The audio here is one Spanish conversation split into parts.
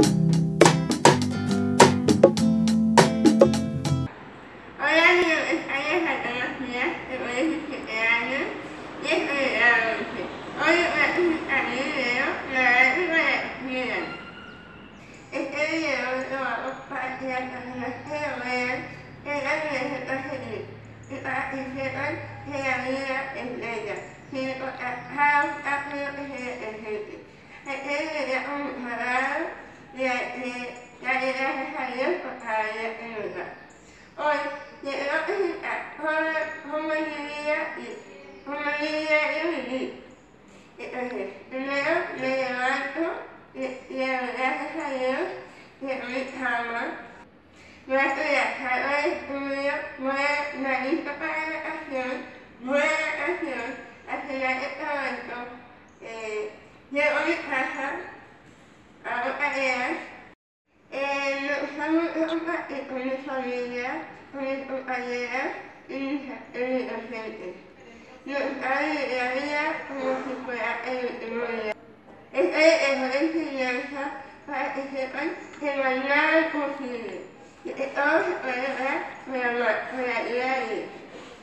Hola, mi nombre es Ana Santana Díaz, tengo 17 años y estoy en la 11. Hoy voy a presentar mi video, la verdad para que miren. Este video lo hago para que las personas que lo vean tengan un ejemplo a seguir y para que sepan que la vida es bella, sin importar cada obstáculo que se les presente. Este video con mis palabras daré gracias a Dios por cada día que nos da. Hoy quiero presentar cómo yo viví. Entonces, primero me levanto y le doy gracias a Dios de mi cama. Voy a estudiar, salgo del estudio, me listo para la vacación, voy a la vacación, al final de todo esto, llego a mi casa, hago tareas. Me gusta mucho compartir con mi familia, con mis compañeras y mis docentes. Me gusta vivir la vida como si fuera el último día. Esto les dejo de enseñanza para que sepan que no hay nada imposible y que todo se puede lograr con la ayuda de Dios.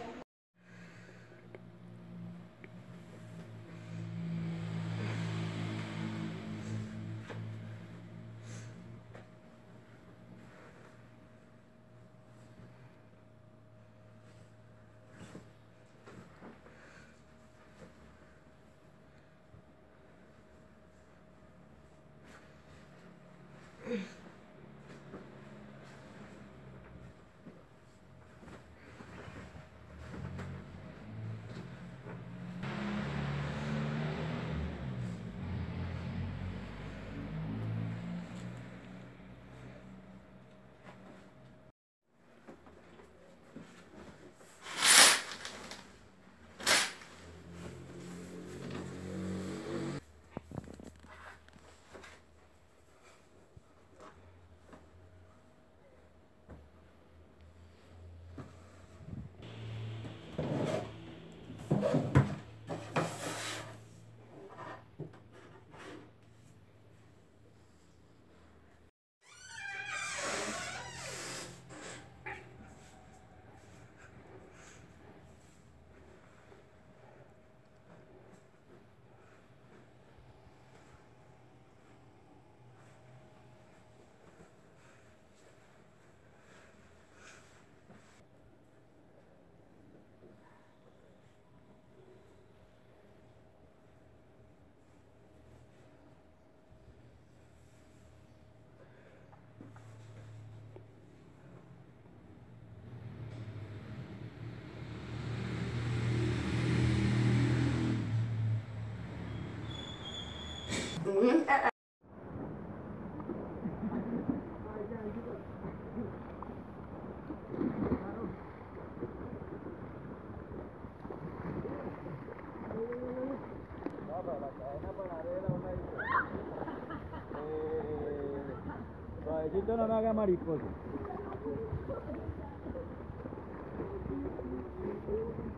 Suavecito, no me haga mariposa.